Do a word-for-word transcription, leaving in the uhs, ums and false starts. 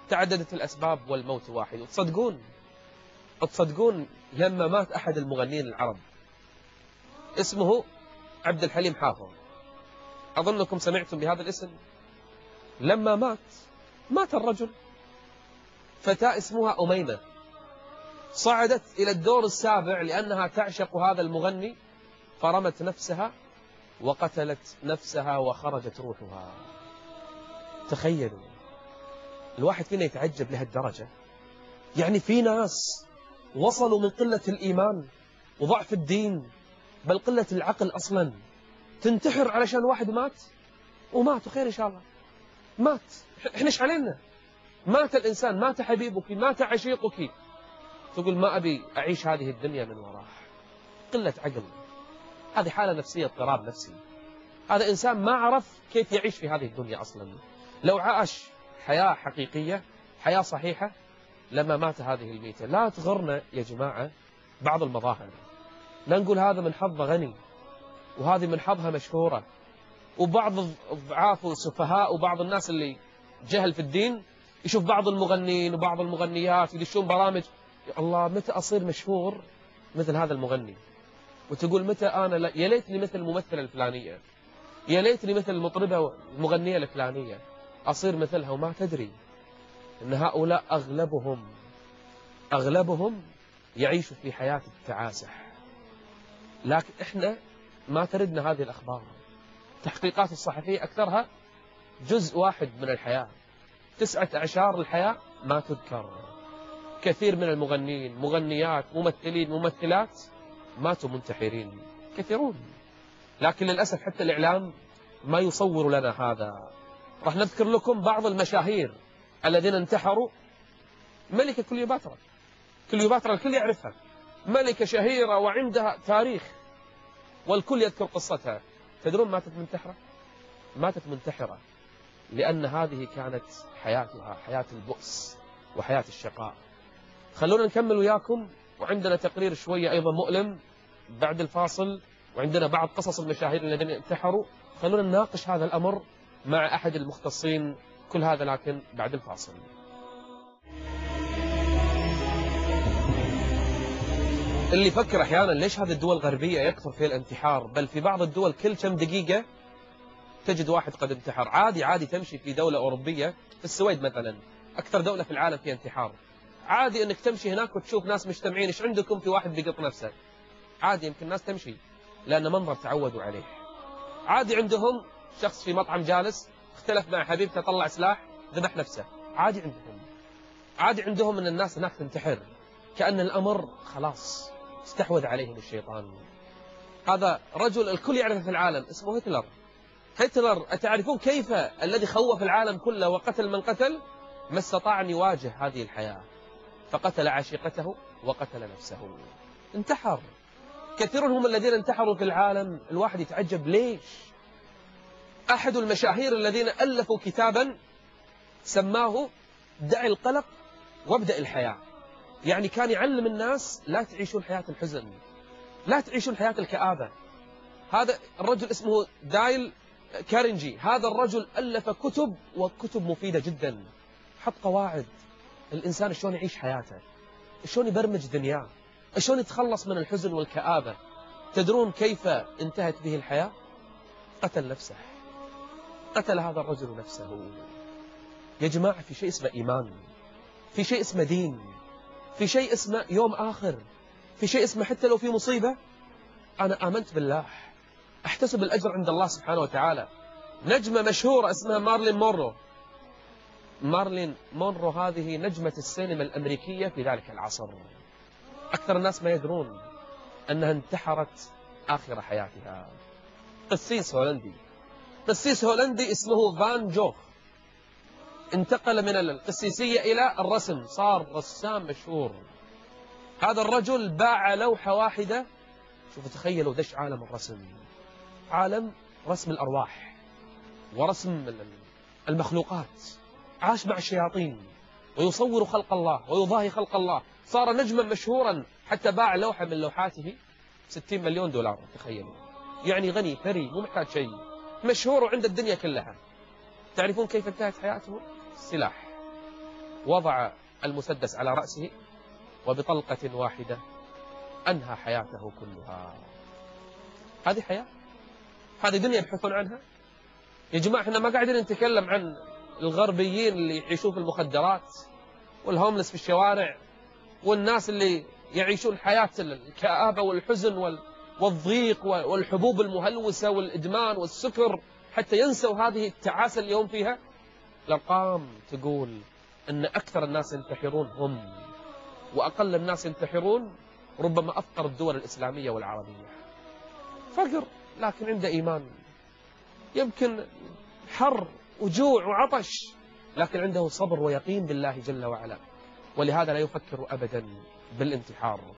تعددت الأسباب والموت واحد. وتصدقون تصدقون لما مات أحد المغنيين العرب اسمه عبد الحليم حافظ، أظنكم سمعتم بهذا الاسم. لما مات مات الرجل، فتاة اسمها أميمة صعدت إلى الدور السابع لأنها تعشق هذا المغني، فرمت نفسها وقتلت نفسها وخرجت روحها. تخيلوا، الواحد فينا يتعجب لهالدرجة. يعني في ناس وصلوا من قلة الإيمان وضعف الدين بل قلة العقل أصلا تنتحر علشان واحد مات. ومات خير إن شاء الله، مات، إحنا إيش علينا؟ مات الإنسان، مات حبيبك، مات عشيقك، تقول ما أبي أعيش هذه الدنيا من وراه. قلة عقل، هذه حالة نفسية، اضطراب نفسي. هذا إنسان ما عرف كيف يعيش في هذه الدنيا أصلا. لو عاش حياة حقيقية، حياة صحيحة، لما مات هذه الميتة. لا تغرنا يا جماعة بعض المظاهر، لا نقول هذا من حظه غني وهذه من حظها مشهورة. وبعض الضعاف والسفهاء وبعض الناس اللي جهل في الدين يشوف بعض المغنيين وبعض المغنيات يدشون برامج، يا الله متى أصير مشهور مثل هذا المغني؟ وتقول متى أنا لا، يا ليتني مثل الممثلة الفلانية، يا ليتني مثل المطربة المغنية الفلانية أصير مثلها. وما تدري أن هؤلاء أغلبهم أغلبهم يعيشوا في حياة التعاسح. لكن إحنا ما تردنا هذه الأخبار. التحقيقات الصحفية أكثرها جزء واحد من الحياة، تسعة أعشار الحياة ما تذكر. كثير من المغنيين، مغنيات، ممثلين، ممثلات ماتوا منتحرين كثيرون. لكن للأسف حتى الإعلام ما يصور لنا هذا. راح نذكر لكم بعض المشاهير الذين انتحروا. ملكة كليوباترا، كليوباترا الكل يعرفها، ملكة شهيرة وعندها تاريخ والكل يذكر قصتها. تدرون ماتت منتحرة؟ ماتت منتحرة لأن هذه كانت حياتها، حياة البؤس وحياة الشقاء. خلونا نكمل وياكم، وعندنا تقرير شوية أيضا مؤلم بعد الفاصل، وعندنا بعض قصص المشاهير الذين انتحروا. خلونا نناقش هذا الأمر مع أحد المختصين، كل هذا لكن بعد الفاصل. اللي يفكر أحيانا ليش هذه الدول الغربية يكثر فيها الانتحار، بل في بعض الدول كل كم دقيقة تجد واحد قد انتحر. عادي عادي تمشي في دولة أوروبية، في السويد مثلا أكثر دولة في العالم فيها انتحار، عادي أنك تمشي هناك وتشوف ناس مجتمعين. إيش عندكم في واحد بيقط نفسه؟ عادي، يمكن الناس تمشي لأن منظر تعودوا عليه. عادي عندهم شخص في مطعم جالس اختلف مع حبيبته، طلع سلاح ذبح نفسه. عادي عندهم. عادي عندهم أن الناس هناك تنتحر، كأن الأمر خلاص استحوذ عليهم الشيطان. هذا رجل الكل يعرفه في العالم اسمه هتلر. هتلر أتعرفون كيف الذي خوف العالم كله وقتل من قتل؟ ما استطاع أن يواجه هذه الحياة، فقتل عشيقته وقتل نفسه، انتحر. كثيرون هم الذين انتحروا في العالم. الواحد يتعجب ليش. أحد المشاهير الذين ألفوا كتابا سماه دع القلق وابدأ الحياة. يعني كان يعلم الناس لا تعيشون حياة الحزن، لا تعيشون حياة الكآبة. هذا الرجل اسمه دايل كارنجي. هذا الرجل ألف كتب، وكتب مفيدة جدا. حط قواعد الإنسان شلون يعيش حياته، شلون يبرمج دنياه، شلون يتخلص من الحزن والكآبة. تدرون كيف انتهت به الحياة؟ قتل نفسه. قتل هذا الرجل نفسه. يا جماعة في شيء اسمه إيمان، في شيء اسمه دين، في شيء اسمه يوم آخر، في شيء اسمه حتى لو في مصيبة أنا آمنت بالله أحتسب الأجر عند الله سبحانه وتعالى. نجمة مشهورة اسمها مارلين مونرو. مارلين مونرو هذه نجمة السينما الأمريكية في ذلك العصر. أكثر الناس ما يدرون أنها انتحرت آخر حياتها. قسيس هولندي، قسيس هولندي اسمه فان جوخ، انتقل من القسيسية إلى الرسم، صار رسام مشهور. هذا الرجل باع لوحة واحدة. شوفوا تخيلوا دش عالم الرسم، عالم رسم الأرواح ورسم المخلوقات. عاش مع الشياطين ويصور خلق الله ويضاهي خلق الله. صار نجما مشهورا، حتى باع لوحة من لوحاته ستين مليون دولار. تخيلوا، يعني غني ثري مو محتاج شيء، مشهور وعند الدنيا كلها. تعرفون كيف انتهت حياته؟ السلاح. وضع المسدس على رأسه وبطلقة واحدة أنهى حياته كلها. هذه حياة؟ هذه دنيا يبحثون عنها؟ يا جماعة احنا ما قاعدين نتكلم عن الغربيين اللي يعيشون في المخدرات والهوملس في الشوارع والناس اللي يعيشون حياة الكآبة والحزن والضيق والحبوب المهلوسة والإدمان والسكر حتى ينسوا هذه التعاسة اللي هم فيها. الأرقام تقول أن أكثر الناس ينتحرون هم، وأقل الناس ينتحرون ربما أفقر الدول الإسلامية والعربية. فقر لكن عنده إيمان، يمكن حر وجوع وعطش لكن عنده صبر ويقين بالله جل وعلا، ولهذا لا يفكر أبدا بالانتحار.